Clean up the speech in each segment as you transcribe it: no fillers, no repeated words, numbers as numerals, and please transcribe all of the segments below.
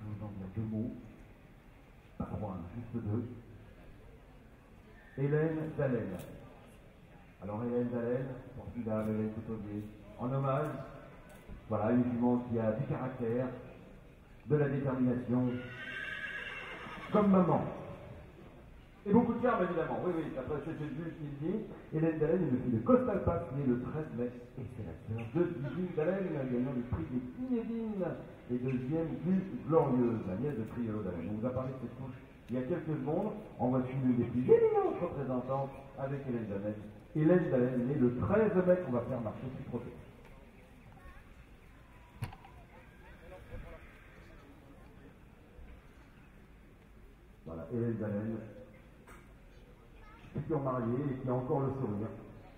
vous en dire deux mots. Pas trois, juste deux. Hélène Dallel. Alors Hélène Dallel, formidable Hélène Coutelier, en hommage, voilà, une jument qui a du caractère, de la détermination, comme maman. Et beaucoup de charme, évidemment. Oui, après c'est Jules qui le dit. Hélène Dallel est le fille de Costal Pass, né le 13 mai, et c'est la sœur de Gilles Dallel, gagnant du prix des Inédines et deuxième plus glorieuse, la nièce de Priolo Dallel. On vous a parlé de cette touche il y a quelques secondes. En voici l'une des plus éminentes représentantes avec Hélène Dallel. Hélène Dallel, née le 13 mai, qu'on va faire marcher plus trop tôt. Voilà, Hélène Dallel, future mariée et qui a encore le sourire.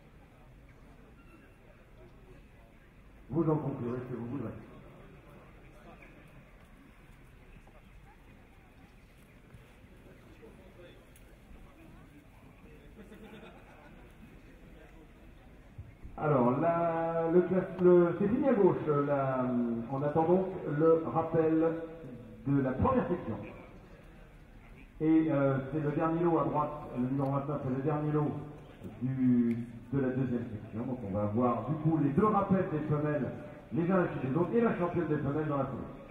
Vous en conclurez ce que vous voudrez. Alors, c'est fini à gauche. On attend donc le rappel de la première section. Et c'est le dernier lot à droite, le numéro 29, c'est le dernier lot de la deuxième section. Donc on va avoir du coup les deux rappels des femelles, les uns chez les autres, et la championne des femelles dans la foulée.